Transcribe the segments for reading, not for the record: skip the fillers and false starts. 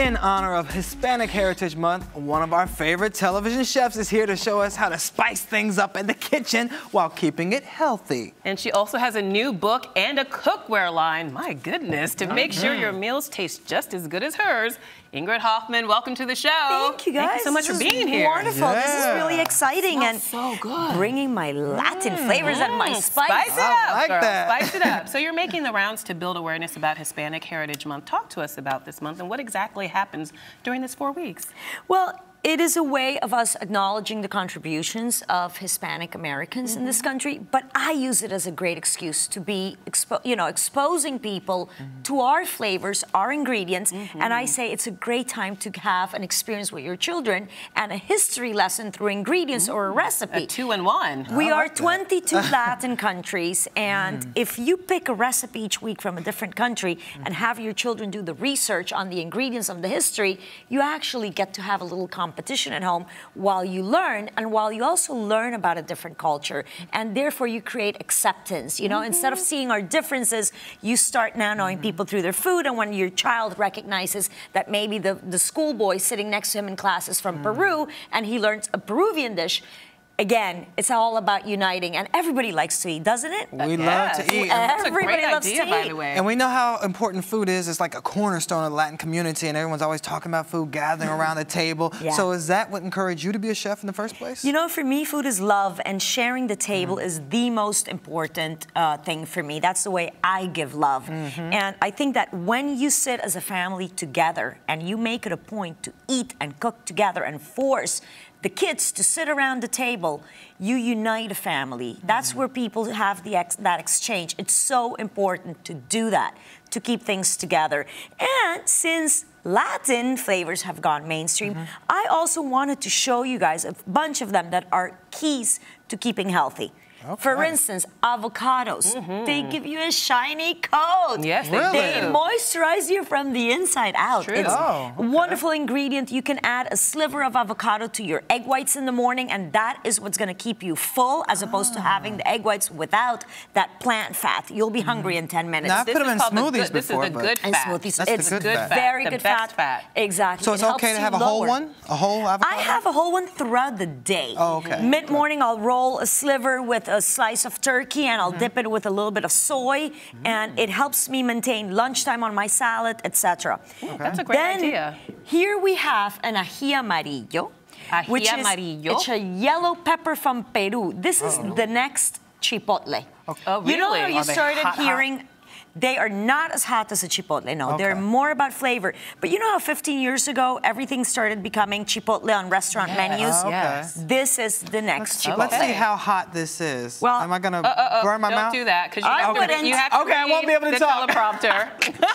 In honor of Hispanic Heritage Month, one of our favorite television chefs is here to show us how to spice things up in the kitchen while keeping it healthy. And she also has a new book and a cookware line, my goodness, to make sure your meals taste just as good as hers. Ingrid Hoffman, welcome to the show. Thank you, guys. Thank you so much for being here. Wonderful. Yeah. This is really exciting and so good. bringing my Latin flavors and my spice. Spice it up, I like girl. that. Spice it up. So you're making the rounds to build awareness about Hispanic Heritage Month. Talk to us about this month and what exactly happens during this 4 weeks. Well, it is a way of us acknowledging the contributions of Hispanic Americans in this country, but I use it as a great excuse to be, exposing people to our flavors, our ingredients, and I say it's a great time to have an experience with your children and a history lesson through ingredients or a recipe. A 2-in-1. We are 22 Latin countries, and if you pick a recipe each week from a different country and have your children do the research on the ingredients of the history, you actually get to have a little competition at home while you learn, and while you also learn about a different culture, and therefore you create acceptance. You know, instead of seeing our differences, you start now knowing people through their food, and when your child recognizes that maybe the schoolboy sitting next to him in class is from Peru, and he learns a Peruvian dish, again, it's all about uniting, and everybody likes to eat, doesn't it? We love to eat. That's a Everybody great loves idea, to by eat. the way. And we know how important food is. It's like a cornerstone of the Latin community, and everyone's always talking about food, gathering around the table. Yeah. So is that what encouraged you to be a chef in the first place? You know, for me, food is love, and sharing the table is the most important thing for me. That's the way I give love. And I think that when you sit as a family together and you make it a point to eat and cook together and force the kids to sit around the table, you unite a family. That's where people have that exchange. It's so important to do that, to keep things together. And since Latin flavors have gone mainstream, I also wanted to show you guys a bunch of them that are keys to keeping healthy. Okay. For instance, avocados. They give you a shiny coat. Yes, they Really? They do. moisturize you from the inside out. True. It's Oh, a wonderful ingredient. You can add a sliver of avocado to your egg whites in the morning, and that is what's going to keep you full, as opposed to having the egg whites without that plant fat. You'll be hungry in 10 minutes. Now, I've This put them is in called the smoothies good- before, This is the but- good And fat. smoothies. That's It's the good fat. very The good best fat. Exactly. So it's It okay helps to you have a whole lower. one? A whole avocado? I have a whole one throughout the day. Oh, okay. Mid-morning, I'll roll a sliver with a slice of turkey, and I'll dip it with a little bit of soy, and it helps me maintain lunchtime on my salad, etc. That's a great Then, idea. here we have an ají amarillo. Ají which amarillo? It's a yellow pepper from Peru. This is the next chipotle. Oh, You know how really? you Are they started hot, hot? hearing... They are not as hot as a chipotle, no. Okay. They're more about flavor. But you know how 15 years ago, everything started becoming chipotle on restaurant menus? Okay. Yes. This is the next chipotle. Let's see how hot this is. Well, am I gonna burn my Don't mouth? do that, because I you wouldn't. have to Okay, I won't be read able to the talk. teleprompter.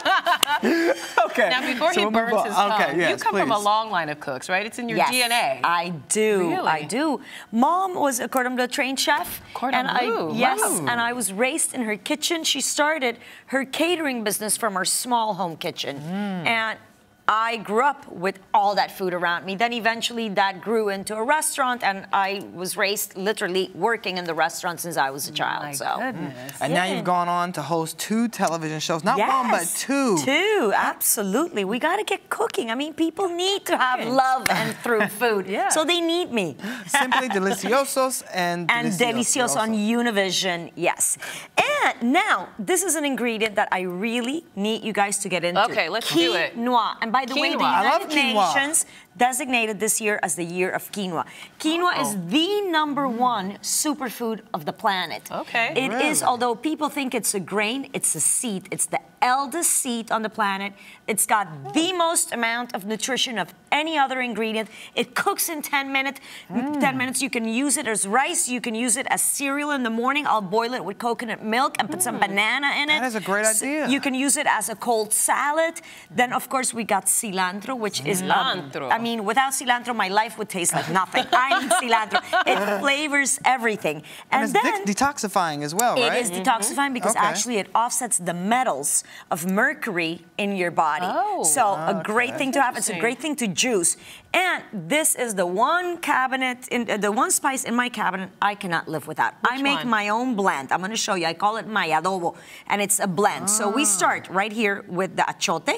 Okay. Now, before So he we'll move burns on. his tongue, Okay, you yes, come from a please. long line of cooks, right? It's in your Yes, DNA. I do. Really? I do. Mom was a cordon bleu trained chef. Cordon bleu, Yes, wow. and I was raised in her kitchen. She started her catering business from her small home kitchen. And I grew up with all that food around me. Then eventually that grew into a restaurant, and I was raised literally working in the restaurant since I was a child. My so. goodness. And now you've gone on to host 2 television shows. Not one, but 2. 2, absolutely. We got to get cooking. I mean, people need to have love and through food. Yeah. So they need me. Simply Deliciosos and Delicioso on Univision, yes. And now, this is an ingredient that I really need you guys to get into. Okay, let's do it. Quinoa. And by the way, the Quinoa. I love United quinoa. Nations designated this year as the year of quinoa. Quinoa is the #1 superfood of the planet. Okay. It is, Really? although people think it's a grain, it's a seed. It's the eldest seed on the planet. It's got the most amount of nutrition of any other ingredient. It cooks in 10 minutes. 10 minutes. You can use it as rice. You can use it as cereal in the morning. I'll boil it with coconut milk and put some banana in it. That is a great idea. You can use it as a cold salad. Then, of course, we got cilantro, which is... Cilantro. I mean, without cilantro, my life would taste like nothing. I need cilantro. It flavors everything. And it's then... detoxifying as well, right? It is detoxifying because Okay. actually it offsets the metals of mercury in your body. Oh. So a great thing to have. It's a Interesting. great thing to juice. And this is the one the one spice in my cabinet I cannot live without. I make one? my own blend. I'm going to show you. I call it my adobo, and it's a blend. So we start right here with the achote.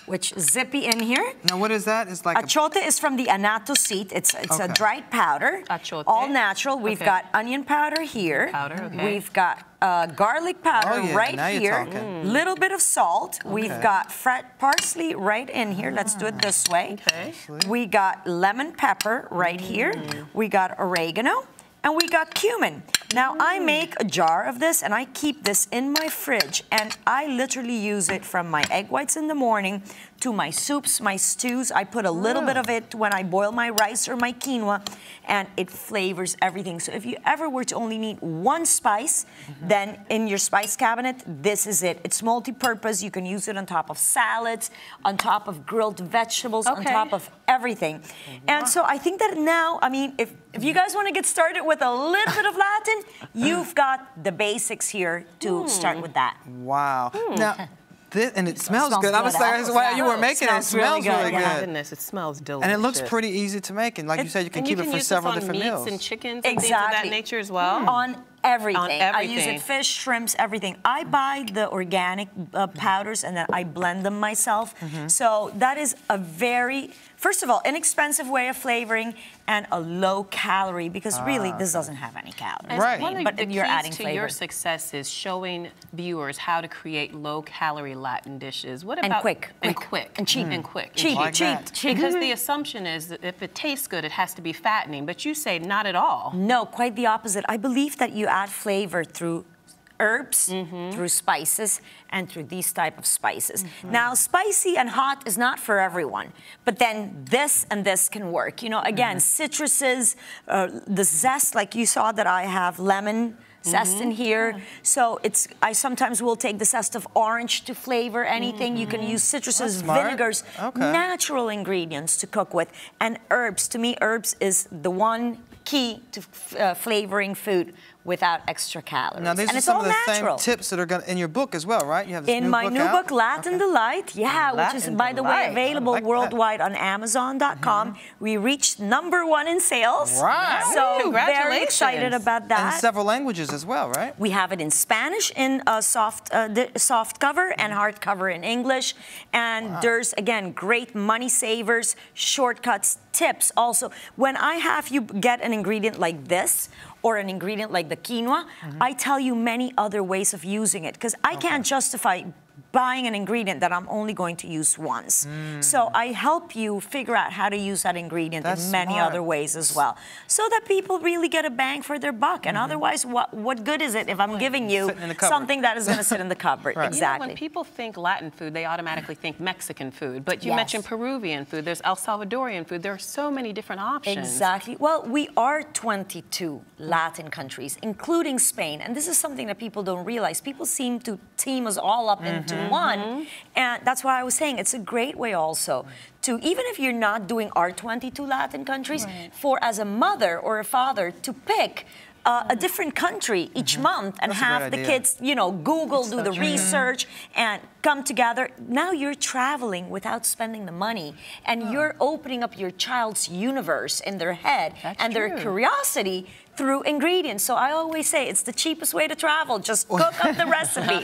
which zippy in here. Now, what is that? It's like Achote is from the annatto seed. It's a dried powder. Achote. All natural. We've got onion powder here. We've got garlic powder right here. Little bit of salt. We've got parsley right in here. Let's do it this way. We got lemon pepper right here. We got oregano. And we got cumin. Now, I make a jar of this, and I keep this in my fridge, and I literally use it from my egg whites in the morning to my soups, my stews. I put a little bit of it when I boil my rice or my quinoa, and it flavors everything. So if you ever were to only need one spice, then in your spice cabinet, this is it. It's multi-purpose. You can use it on top of salads, on top of grilled vegetables, on top of everything. And so I think that now, I mean, if you guys want to get started with a little bit of Latin, you've got the basics here to start with that. Wow. Now, and it smells good. I was like, while you were making it, it smells really good. My goodness, it smells delicious. And it looks pretty easy to make. And like you said, you can keep it for several different meals. And chickens and things of that nature as well? On everything. I use it fish, shrimps, everything. I buy the organic powders and then I blend them myself. So that is a very, first of all, inexpensive way of flavoring and a low calorie because really this doesn't have any calories. Right. One of but the you're adding keys to flavor. your success is showing viewers how to create low-calorie Latin dishes. What about quick. And quick. And cheap. And quick. Cheap. Like cheap. Because the assumption is that if it tastes good, it has to be fattening. But you say not at all. No, quite the opposite. I believe that you add flavor through herbs, through spices, and through these type of spices. Now, spicy and hot is not for everyone, but then this and this can work. You know, again, citruses, the zest, like you saw that I have lemon zest in here. So I sometimes will take the zest of orange to flavor anything. You can use citruses, vinegars, natural ingredients to cook with, and herbs. To me, herbs is the one key to flavoring food without extra calories. Now, these and are it's some all of the natural. same tips that are in your book as well, right? You have this in my new book, Latin Delight, which is, by the way, available worldwide on Amazon.com. We reached #1 in sales. Right. So very excited about that. And several languages as well, right? We have it in Spanish in soft cover and hardcover in English. And there's, again, great money savers, shortcuts, tips. Also, when I have you get an ingredient like this, or an ingredient like the quinoa, I tell you many other ways of using it because I can't justify buying an ingredient that I'm only going to use once. So I help you figure out how to use that ingredient in many other ways as well, so that people really get a bang for their buck. And otherwise, what good is it if I'm giving you something that is going to sit in the cupboard? Exactly. You know, when people think Latin food, they automatically think Mexican food. But you mentioned Peruvian food. There's El Salvadorian food. There are so many different options. Exactly. Well, we are 22 Latin countries, including Spain. And this is something that people don't realize. People seem to team us all up into one. And that's why I was saying it's a great way also to, even if you're not doing our 22 Latin countries, for as a mother or a father to pick a different country each month and have the kids, you know, Google, do the research and come together. Now you're traveling without spending the money and you're opening up your child's universe in their head and their curiosity through ingredients. So I always say it's the cheapest way to travel. Just cook up the recipe.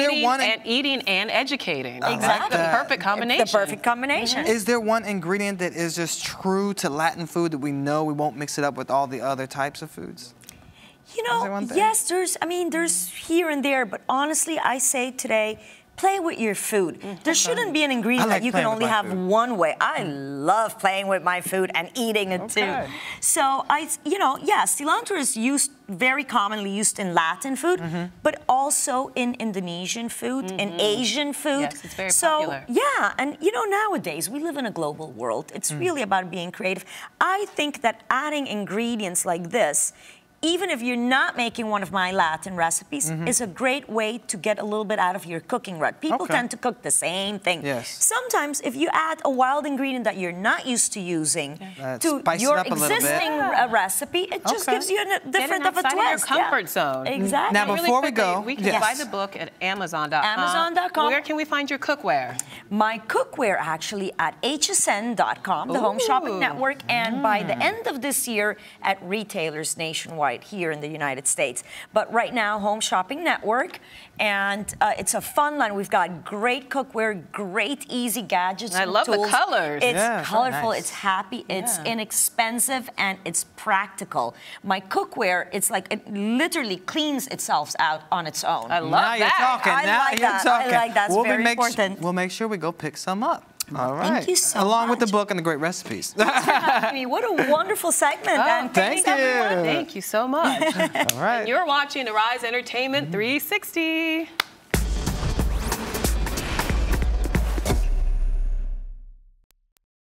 Eating and educating. Exactly. The perfect combination. The perfect combination. Is there one ingredient that is just true to Latin food that we know we won't mix it up with all the other types of foods? You know, yes, there's here and there, but honestly, I say today, play with your food. There shouldn't be an ingredient that you can only have one way. I love playing with my food and eating it too. So cilantro is used very commonly used in Latin food, but also in Indonesian food, in Asian food. Yes, it's very popular. Yeah, and you know, nowadays we live in a global world. It's really about being creative. I think that adding ingredients like this, even if you're not making one of my Latin recipes, is a great way to get a little bit out of your cooking rut. People tend to cook the same thing. Sometimes if you add a wild ingredient that you're not used to using to your existing recipe, it just gives you a different of a twist. Your comfort zone. Exactly. Now before we go, we can buy the book at Amazon.com. Amazon.com. Where can we find your cookware? My cookware actually at hsn.com, the Home Shopping Network, and by the end of this year at retailers nationwide. right here in the United States. But right now, Home Shopping Network, and it's a fun line. We've got great cookware, great easy gadgets and love tools. the colors. It's colorful, nice. it's happy, it's inexpensive, and it's practical. My cookware, it's like it literally cleans itself out on its own. I love Now you're that. talking. I Now like you're that. talking. I like that. It's very make important. We'll make sure we go pick some up. All right. Thank you so Along with the much. book and the great recipes. I mean, what a wonderful segment. And thank thanks, everyone. you. Thank you so much. All right. You're watching Arise Entertainment 360.